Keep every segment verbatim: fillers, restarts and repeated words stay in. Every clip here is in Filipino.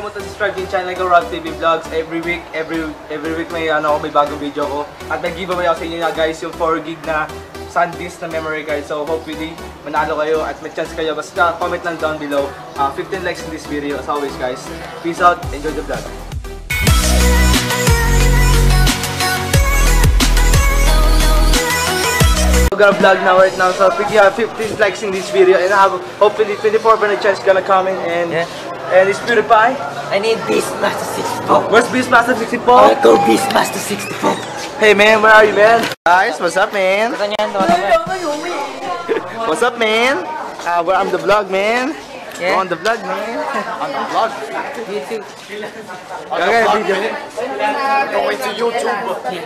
kalimutan subscribe yung channel ko, Rob T V Vlogs. Every week, every every week may ano ako, may bagong video ko. At may giveaway ako sa inyo na guys, yung four gig na SanDisk na memory card. So hopefully manalo kayo at may chance kayo. Basta comment lang down below. Uh, fifteen likes in this video as always guys. Peace out, enjoy the vlog. We're gonna vlog now right now, so if you have fifteen likes in this video and I have hopefully twenty-four percent chance gonna come in and yeah. And it's PewDiePie. I need Beastmaster sixty-four. Where's Beastmaster sixty-four? I go Beastmaster sixty-four. Hey man, where are you man? Guys, what's up man? What's up man? Uh, well, I'm the vlog man. Yeah. On the vlog man. On the vlog. YouTube. Okay, video. Going to YouTube.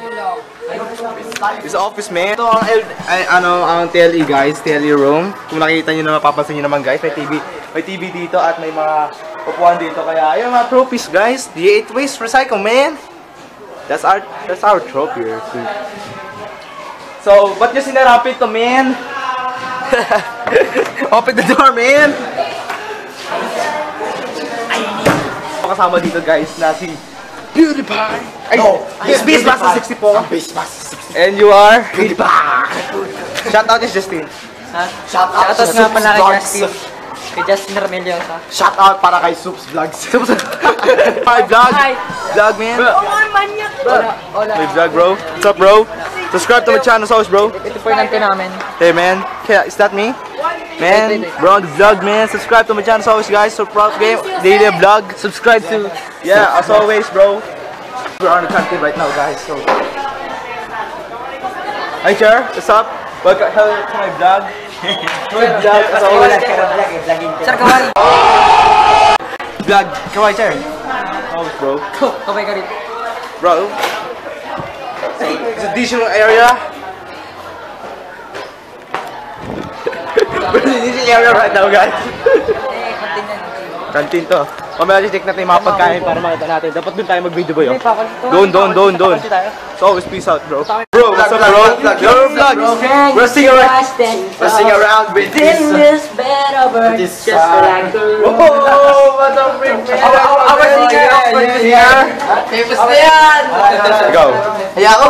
This office man. Ito ang L, ay, ano, ang T L E guys, T L E room. Kung nakikita niyo na mapapansin niyo naman guys, may T V, may T V dito at may mga upuan dito. Kaya ayun mga trophies guys. The eight ways recycle man. That's our that's our trophy here. So, ba't niyo sinarapit to man? Open the door man. Kasama dito guys na si PewDiePie. Ay, no, it's Beastmaster sixty-four. Beastmaster sixty-four. And you are PewDiePie. Shout out is Justin. Ha? Shout out nga pala kay Justin. Kay Justin Rameliosa. Shout out para kay Soups Vlogs. Soups. Hi vlog. Vlog man. Hola. Hola. May vlog bro. What's up bro? Subscribe to my channel sauce bro. Ito po yung nanti namin. Hey man. Kaya, is that me? Man, bro, the vlog man. Subscribe to my channel as always guys. So proud game daily vlog. Subscribe to yeah, as always bro. We're on the country right now guys. So hi Chair, what's up? Welcome to my vlog. My vlog as always. Sir, kawari. Vlog, kawai Chair. Always bro. Kawai ka rin. Bro. It's a additional area. We're in this area right now guys. Eh, kantin yan. Kantin to. Mamaya check natin yung mga pagkain para makita natin. Dapat doon tayo mag-video boy. Oh. Doon, doon, doon, doon. So always peace out bro. Bro, what's up bro? Your vlog. We're singing around. We're singing around with this. In this bed over just like a room. Oh, what a freak man. Our singer, our singer. Famous na yan. Go. Haya ako.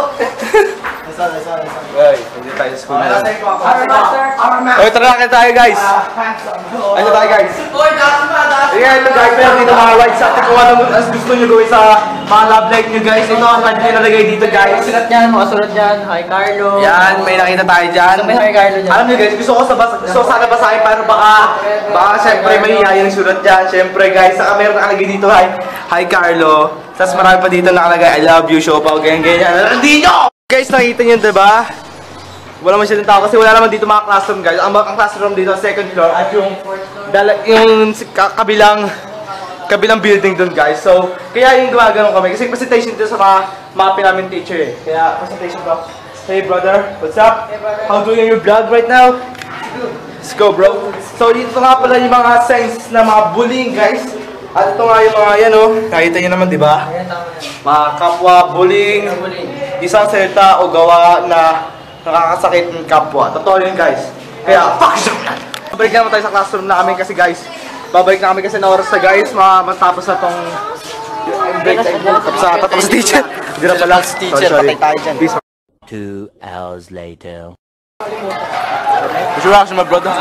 Ay, hindi tayo sa school na. Our master. Our master. Okay, tara na tayo guys. Ano tayo guys? Sige, ito guys, meron dito mga rides at kung ano as gusto nyo gawin sa mga love life nyo guys. Ito ang card nyo nalagay dito guys. Sulat yan, mga sulat yan. Hi Carlo. Yan, may nakita tayo dyan. May hi Carlo dyan. Alam nyo guys, gusto ko sa basa, gusto ko sana basahin para baka, baka syempre may iya yung sulat dyan. Syempre guys, saka meron nakalagay dito, hi, hi Carlo. Tapos marami pa dito nakalagay, I love you, show pa, ganyan ganyan. Hindi nyo! Guys, nakita nyo diba? Wala man silang tao kasi wala naman dito mga classroom guys. Ang, ang classroom dito second floor at yung dala, yung kabilang kabilang building dun guys. So, kaya yung gumagano kami kasi presentation dito sa mga mapi namin teacher eh. Kaya presentation bro. Hey brother, what's up? Hey brother. How doing your vlog right now? Let's go bro. So, dito nga pala yung mga signs na mga bullying guys. At ito nga yung mga yan oh. Nakita nyo naman diba? Mga kapwa bullying. Isang salita o gawa na nakakasakit ng kapwa. Totoo yun guys. Kaya, fuck you! Babalik naman tayo sa classroom namin kasi guys. Babalik na kami kasi na oras na guys. Matapos na tong break time. Tapos na tapos sa teacher. Hindi na pala. Teacher, patay tayo dyan. Two hours later. What's your reaction my brother?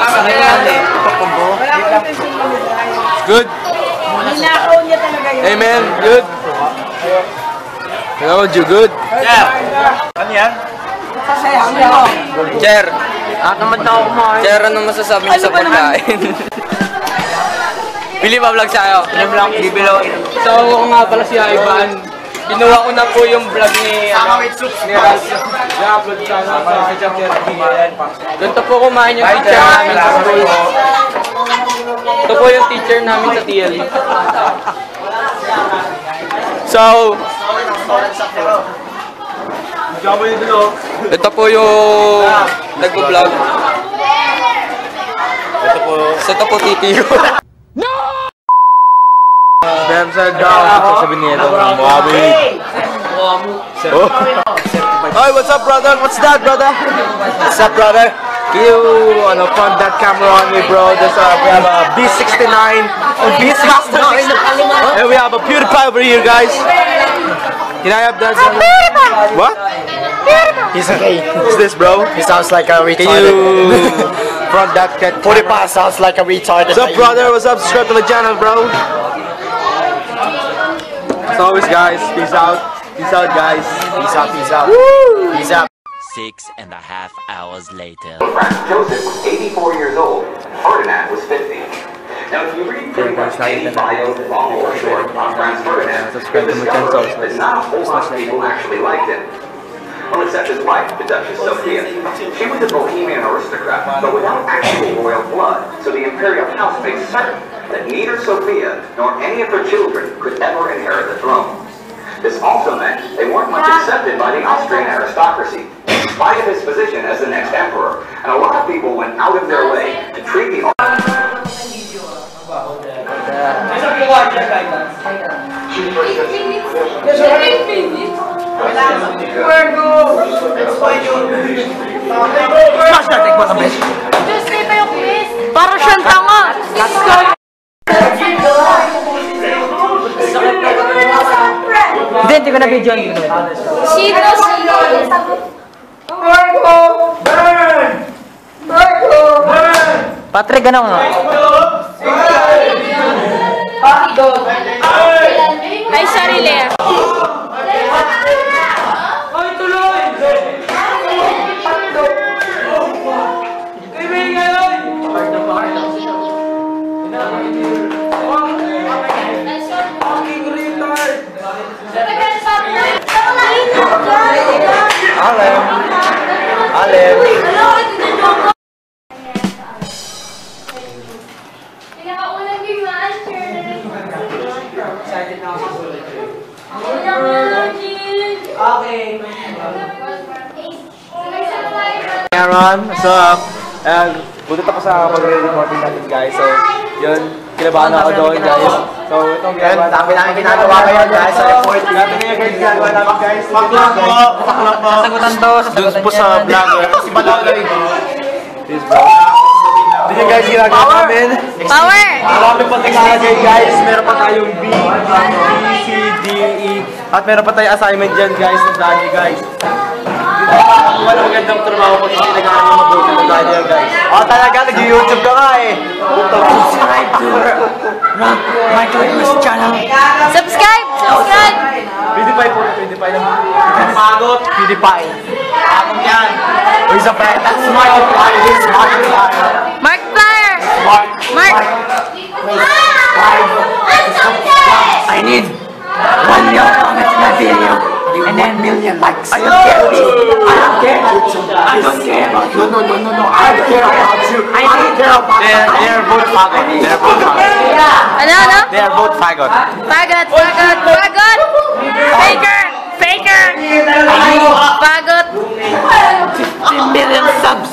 Good? Nilakaw niya talaga yun. Hey man, good? Hello, you good? Yeah. Ano yan? Chair. Ah, naman na ako kumain. Chair, ano masasabi niyo sa pagkain? Bili ba vlog sa'yo? Yung vlog, bibilo. So, ako nga pala si Ivan. Kinuha ko na po yung vlog ni ni Raz. I-upload sa ano, sa chapter kumain. Ganito po kumain yung teacher namin sa school. Ito po yung teacher namin sa T L E. So, ito po yung nag-vlog. Ito po, ito po titiyo. Damn sad down. Sasabihin niya ito. Muabi. Oh. Hi, what's up, brother? What's that, brother? What's up, brother? You, ano, point that camera on me, bro. There's a, we have a B sixty-nine, a B sixty-nine, and we have guy over here, guys. Can I have that? What? He's okay. What's this, bro? He sounds like a Can retarded. you front that cat? Puripa sounds like a retarded. What's up, brother? What's up? Subscribe to the channel, bro. As always, guys, peace out. Peace out, guys. Peace out, peace out. Woo! Peace out. Six and a half hours later. Franz Joseph was eighty-four years old. Ferdinand was fifty. Now, if you read pretty much any bio, long or short, on Franz Ferdinand, you'll discover that not a whole lot of people actually liked him. Well, except his wife, the Duchess Sophia. She was a Bohemian aristocrat, but without actual royal blood, so the imperial house made certain that neither Sophia nor any of her children could ever inherit the throne. This also meant they weren't much accepted by the Austrian aristocracy, in spite of his position as the next emperor, and a lot of people went out of their way to treat the Para siyang tanga. Hindi, hindi ko na video. Sino, sino? Patrick, ano nga? Ay, sorry, Lea. Alem. Alem. Pinakaunang big master. Aaron, what's up? And buti tapos na pag-recording natin, guys. So, yun, kinabahan ako doon, guys. So, itong Yan, dami namin ginagawa ngayon guys sa report. Dami na guys, ginagawa namin, guys. Bakla po! Bakla po! Sasagutan to, Doon po sa vlogger. Si Balagay. Please, bro. Hindi nyo, guys, ginagawa namin. Power! Marami pa naglalagay, guys. Meron pa tayong B, B, C, D, E. At meron pa tayong assignment dyan, guys. Tandaan nyo, guys. Wala magandang trabaho pag hindi nag-aaral yung mabuti. Tandaan nyo, guys. Oh, talaga, nag-YouTube ka nga eh. subscribe to my Christmas channel. Subscribe! Subscribe! PewDiePie po, PewDiePie lang. Magot. PewDiePie. Ano yan? Where's the friend? That's Markiplier. He's Markiplier. Mark Flyer! Mark. Mark! I need one million comments in my video. And then million likes. I don't care. I don't care. I don't care about you. No, no, no, no, no. I don't care about you. I don't care about you. They're, they're both fagot. They're both fagot. Ano, ano? They're both fagot. Fagot! Fagot! Fagot! Faker! Faker! Fagot! fifty million subs.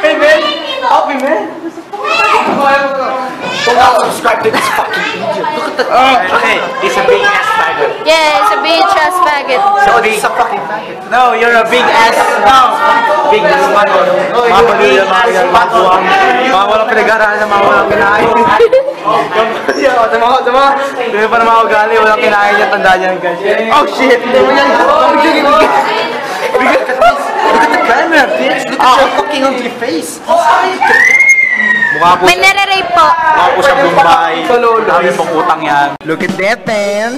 Do not subscribe to this fucking video. Look at the... Okay, he's a big ass faggot. Yeah, it's a bitch ass faggot. So he's a fucking faggot. No, you're a big ass. No. Big ass faggot. Mga baliw yan, mga yan, mga buwang. Mga walang pinag-aralan na mga walang kinain. Tama ko, tama. Hindi pa na mga ugali, walang kinain yan, tandaan yan, guys. Oh shit! Hindi mo yan. Look at the camera, bitch. Look at your fucking ugly face. Mukha po May nare-rape po. Mukha po sa Bombay. Dami pong utang yan. Look at that, man.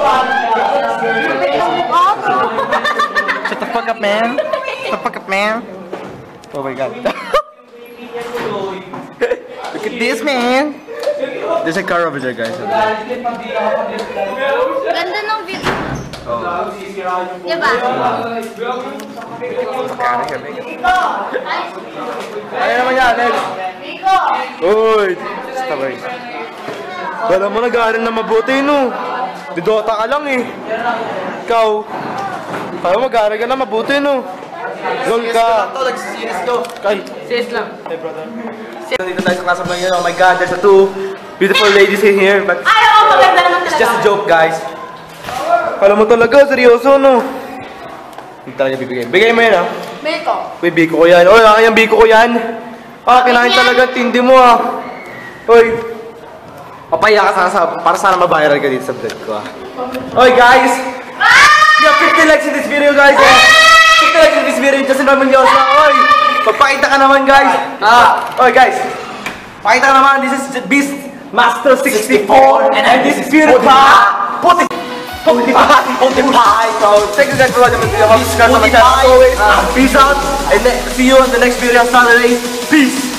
Shut the fuck up, man. Shut the fuck up, man. Oh my god. Look at this, man. There's a car over there, guys. Ganda ng view. Diba? Ano naman yan, Alex? Uy! Sabay. Wala mo nag-aaral na mabuti, no? Didota ka lang, eh. Ikaw. Kaya mag-aaral ka na mabuti, no? Gol ka. Kay. Sis lang. Hey, brother. Dito tayo sa class of ngayon. Oh my god, there's a two beautiful ladies in here. But it's just a joke, guys. Kala mo talaga, seryoso, no? Hindi talaga bibigay. Bigay mo yan, ah. Beko. Uy, biko ko yan. Uy, akin yung biko ko yan. Ah, kinain talaga, tindi mo, ah. Uy. Papaya ka sana sa, para sana ma-viral ka dito sa vlog ko ah. Okay guys! We have fifty likes in this video guys eh! fifty likes in this video, Justin Ramonyosa! Oy! Pagpakita ka naman guys! Ah! Okay guys! Pakita ka naman, this is Beast Master sixty-four and this is PewDiePie! Puti! PewDiePie! PewDiePie! So, thank you guys for watching this video. Subscribe to my channel as always. Peace out! And see you on the next video on Saturday. Peace!